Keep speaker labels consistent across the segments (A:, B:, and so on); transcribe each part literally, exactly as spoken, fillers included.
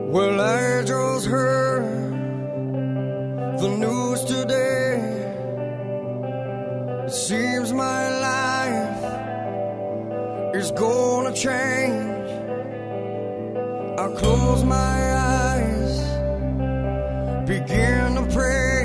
A: Well, I just heard the news today. It seems my life is gonna change. I close my eyes, begin to pray,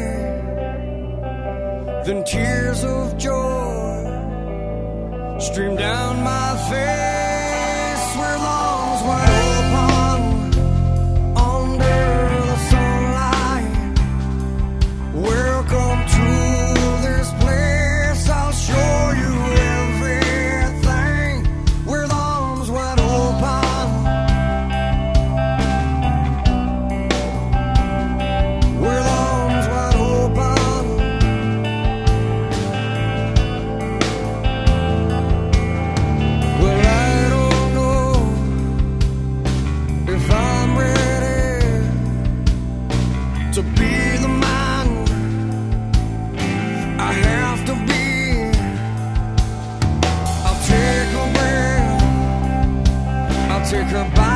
A: then tears of joy stream down my face. Where lungs wide open under the sunlight. Welcome to this place, I'll show you everything. With arms wide open, with arms wide open. Well, I don't know if I'm ready to be the man I have to be. I'll take a breath, I'll take a bite.